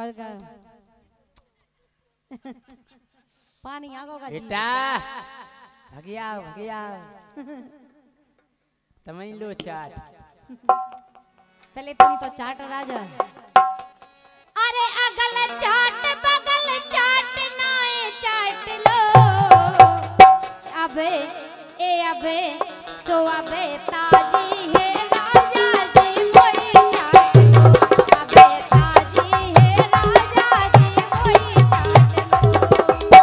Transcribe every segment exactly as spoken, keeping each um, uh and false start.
और का पानी आगो का बेटा भगिया भगिया तमई लो चाट पहले तुम तो चाट राजा। अरे अगल चाट बगल चाट नाए चाट लो अबे ए अबे सो अबे ताजी है राजा जी मोई चाट लो अबे ताजी है राजा जी मोई चाट लो।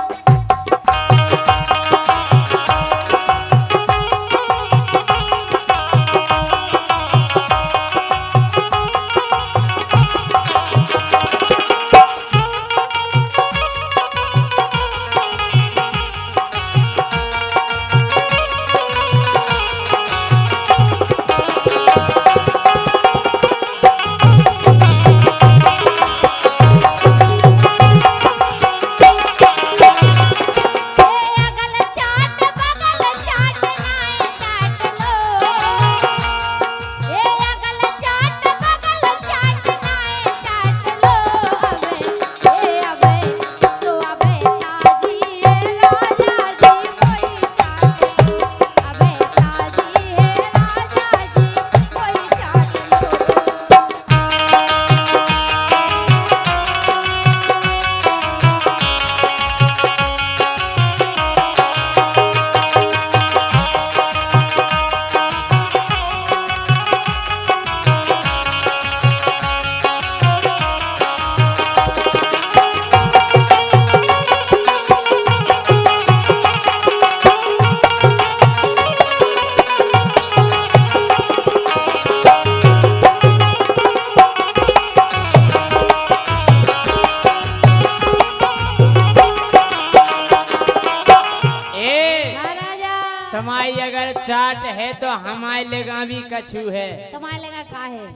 तुम्हारी अगर चाट है तो हमारे लेगा भी कछु है। तुम्हारे लेगा का है?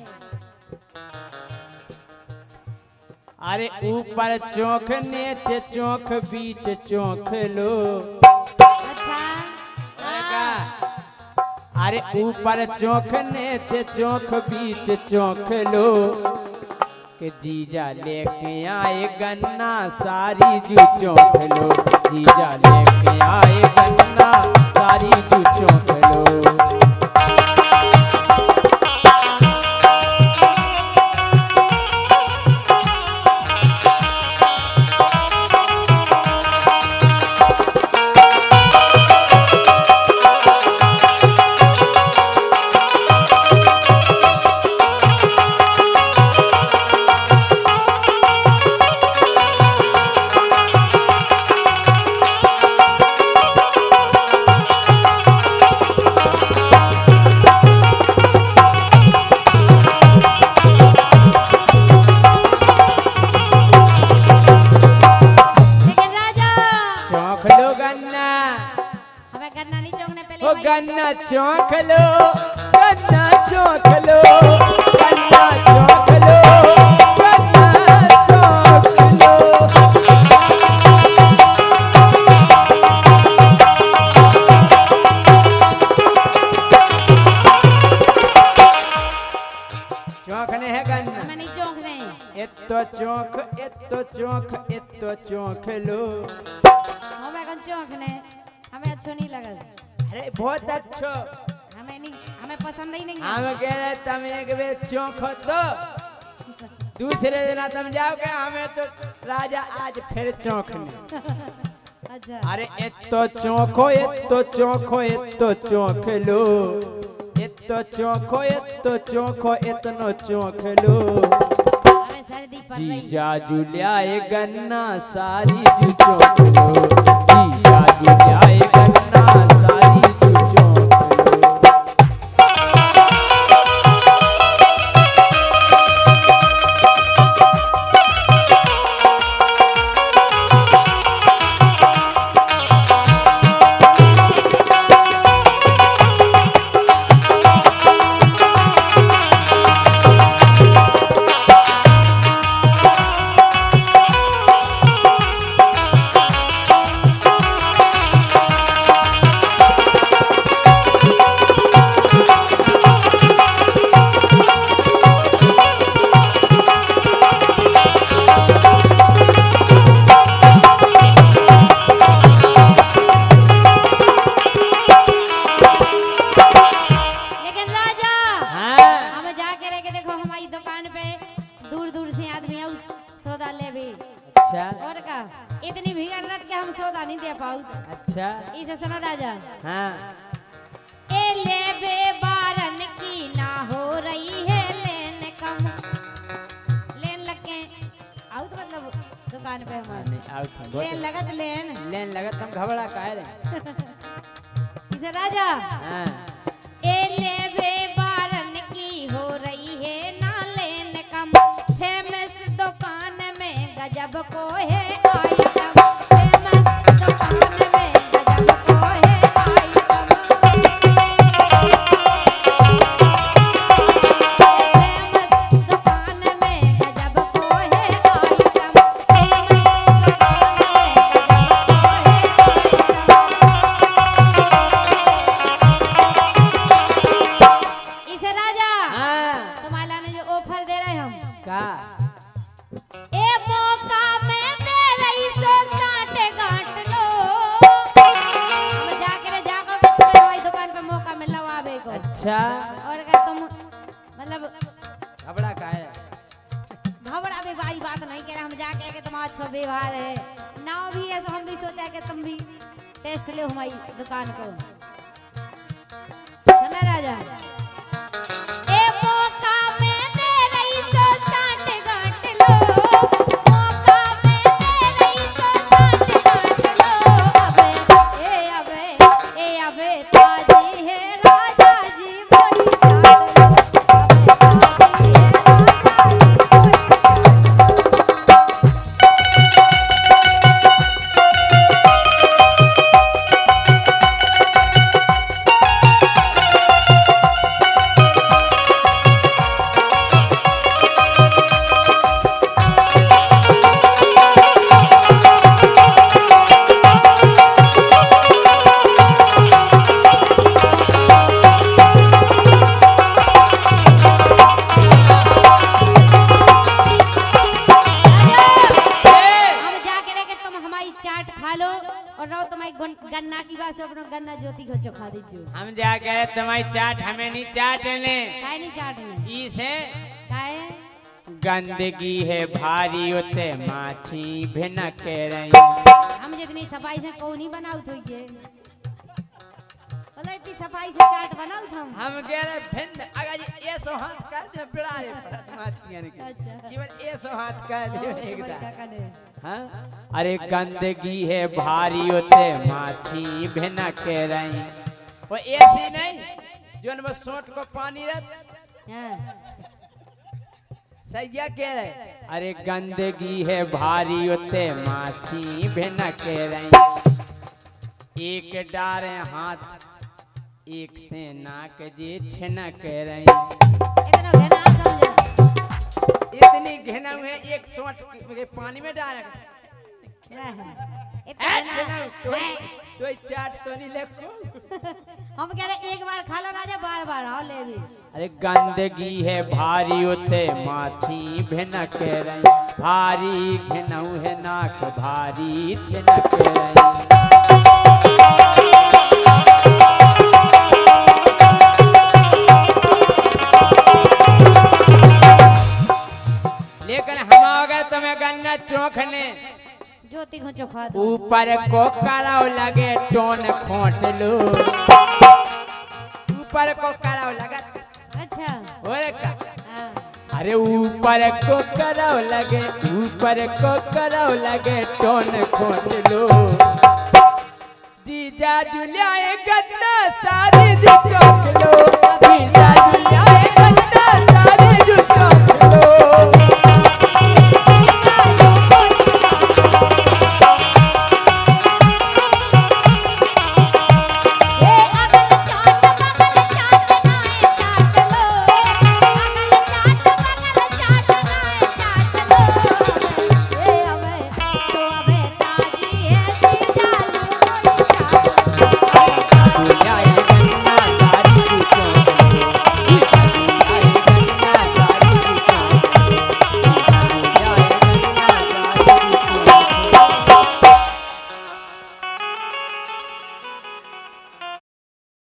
अरे ऊपर चौक नीचे चौक बीच चौक लो। अच्छा अरे ऊपर चौक नीचे चौक बीच चौक लो कि जीजा लेके आए गन्ना सारी जू चौक लो जीजा लेके आए गन्ना सारी जू चौक लो। गन्ना चौंक लो गन्ना चौंक लो गन्ना चौंक लो गन्ना चौंक लो। चौंकने है गन्ना हमें नहीं चौंकने। इतो चौंक इतो चौंक इतो चौंक लो। हमें कौन चौंकने हमें अच्छा नहीं लगा। अरे बहुत अच्छा हमें नहीं हमें पसंद ही नहीं। हम कह रहे तुम एक बार चौंको तो दूसरे दिन तुम जाओगे हमें तो राजा आज फिर चौंकने। अच्छा अरे इतो चौंको इतो चौंको इतो चौंक लो इतो चौंको इतो चौंको इतनो चौंक लो। हमें सर्दी पड़ रही। जीजा जुलियाए गन्ना सारी जू चौंक लो जीजा जुलियाए गन्ना सारी जू चौंक लो। सौदा ले भी। अच्छा और का इतनी भीड़ रत के हम सौदा नहीं दे पाऊ। अच्छा इसे सुना राजा। हाँ ए ले बे बारन की ना हो रही है लेन कम। लेन लग के आउ तो मतलब दुकान पे हमारे नहीं आउट लेन लगत लेन लेन लगत हम घबरा काहे रे। इसे राजा हाँ ए ले बे बारन की हो रही है ना लेन कम। फेमस दुकान में गजब को है आइटम। फेमस दुकान में गजब को है आइटम। फेमस दुकान में गजब को है आइटम। फेमस इसे राजा हाँ तुम्हारे लाने जो ऑफर दे रहे हैं हम का ए मौका में दे रही सो साठ गांठ लो। हम जाके रे जाको तुम्हारी भाई दुकान पे मौका में लवावे को। अच्छा और क्या तुम मतलब घबरा काहे घबरा भी भाई बात नहीं कह रहे। हम जाके के तुम्हारा अच्छा व्यवहार है ना भी है सो हम भी सोचा कि तुम भी टेस्ट ले हमारी दुकान को। सुना राजा ए मौका में दे रही सो साठ गांठ लो। मौका में दे रही सो साठ गांठ लो। अबे ए अबे ए अबे ताजी है राजा जी मोही चाट लो। अबे ताजी है राजा जी मोही चाट खा लो और रहो तुम्हारी गन्ना की बात से अपना गन्ना ज्योति को चखा दीजिए। हम जा गए तुम्हारी चाट हमें नहीं चाटने काहे नहीं चाटने इसे काहे गंदगी है भारी उते माछी भिनक रही। हम जितनी सफाई से को नहीं बनाऊ थो ये बोले इतनी सफाई से चाट बनाऊ हम हम कह रहे भिन्न अगर ये सो हाथ कर दे बिड़ा रे माछियां ने अच्छा केवल ये सो हाथ कर दे एकदम क्या करे हाँ अरे गंदगी है भारी उते माछी भिनक रही। वो ऐसी नहीं जो न सोट को पानी रख हां सैया कह रहे अरे गंदगी है भारी उते माछी भिनक रही। एक डारे हाथ एक से नाक जे छिनक रही। इतना घना समझे इतनी घिना है एक सोट के पानी में डाल क्या है ए, इतना घिना घना तो है। तो चाट तो नहीं लेको हम कह रहे एक बार खा लो राजा बार बार आओ ले भी। अरे गंदगी है भारी उते माछी भिनक रही। भारी घिनऊ है नाक भारी छिनक रही। लेकिन हम अगर तुम्हें गन्ना चोखने ज्योति को चखा दो ऊपर को कराव लगे टोन खोट लो। ऊपर को कराव लगा अच्छा ओए का हाँ अरे ऊपर को कराव लगे ऊपर को कराव लगे टोन खोट लो। जीजा जुलियाए गन्ना सारी दी चोख